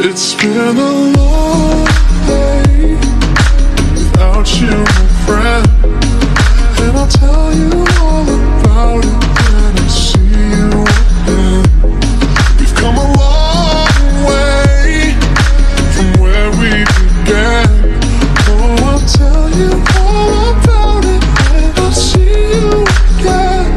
It's been a long day without you, my friend, and I'll tell you all about it when I see you again. We've come a long way from where we began. Oh, I'll tell you all about it when I see you again.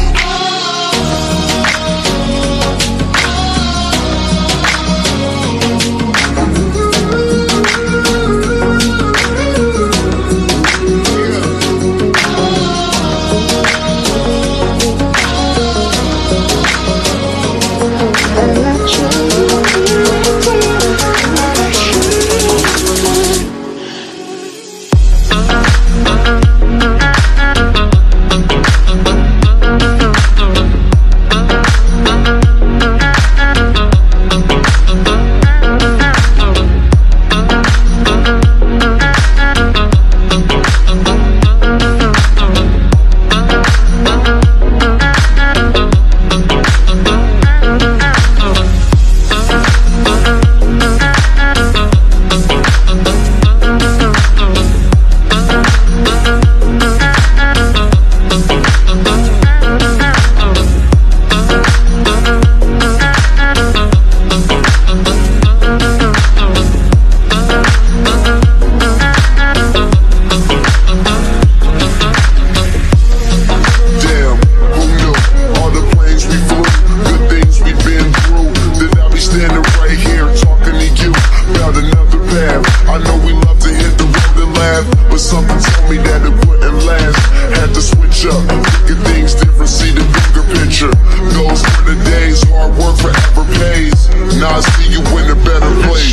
Something told me that it wouldn't last. Had to switch up, look at things different, see the bigger picture. Those were the days, hard work forever pays. Now I see you in a better place.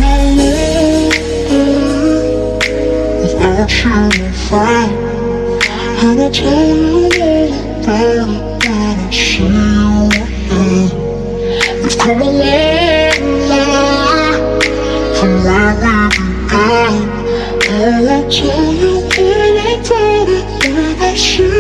Without you, my friend, and I tell you all about it when I see you again. We've come a long way from where we began. I'll tell you all about it when I see